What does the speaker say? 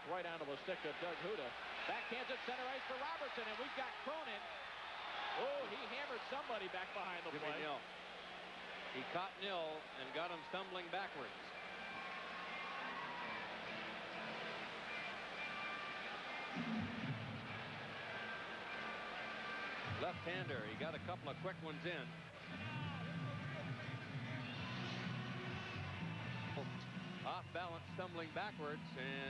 right onto the stick of Doug Huda. Backhands at center ice for Robertson, and we've got Cronin. Oh, he hammered somebody back behind the play. Nill. He caught Nill and got him stumbling backwards. Left-hander. He got a couple of quick ones in. Off balance, stumbling backwards, and